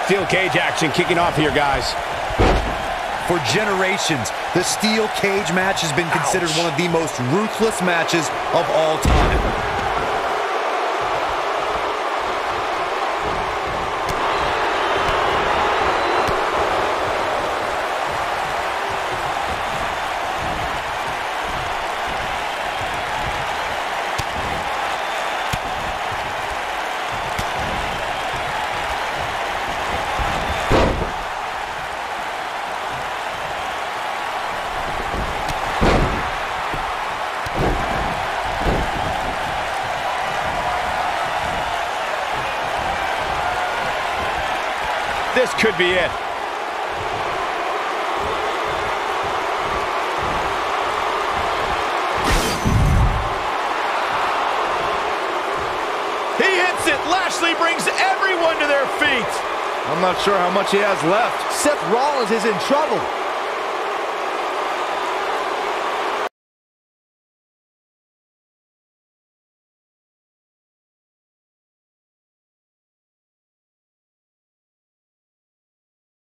Steel cage action kicking off here, guys. For generations, the steel cage match has been considered one of the most ruthless matches of all time. This could be it. He hits it. Lashley brings everyone to their feet. I'm not sure how much he has left. Seth Rollins is in trouble.